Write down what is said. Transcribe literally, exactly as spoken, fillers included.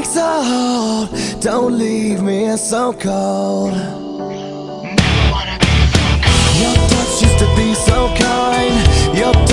take so hold. Don't leave me so cold. Never wanna be so cold. Your touch used to be so kind. Your